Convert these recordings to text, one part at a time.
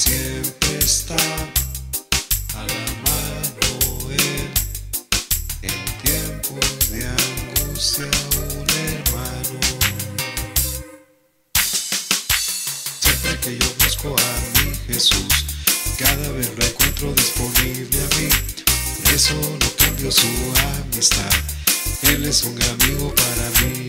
siempre está a la mano él, en tiempos de angustia un hermano. Siempre que yo busco a mi Jesús, cada vez lo encuentro disponible a mí. Por eso no cambio su amistad, Él es un amigo para mí.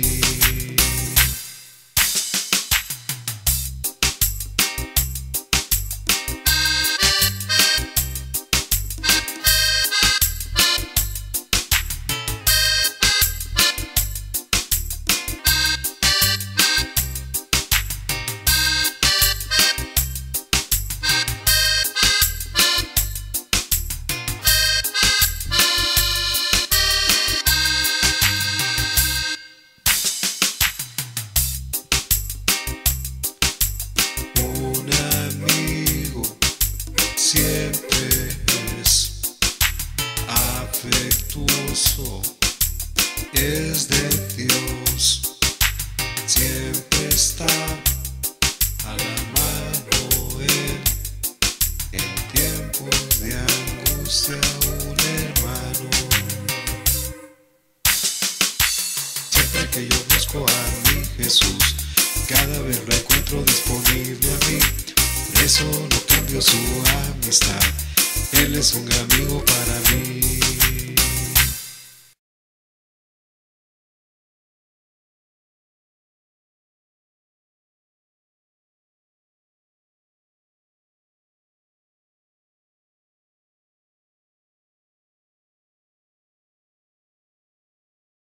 Siempre es afectuoso, es de Dios, siempre está a la mano Él, en tiempos de angustia un hermano. Siempre que yo busco a mi Jesús, cada vez lo encuentro disponible a mí. Por eso no cambio su amistad, Él es un amigo para mí.